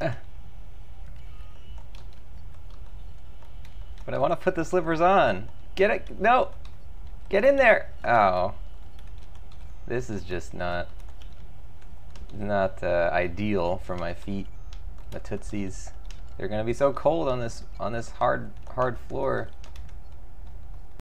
But I want to put the slippers on. Get it? No! Get in there! Oh. This is just not ideal for my feet. The Tootsies. They're gonna be so cold on this hard floor.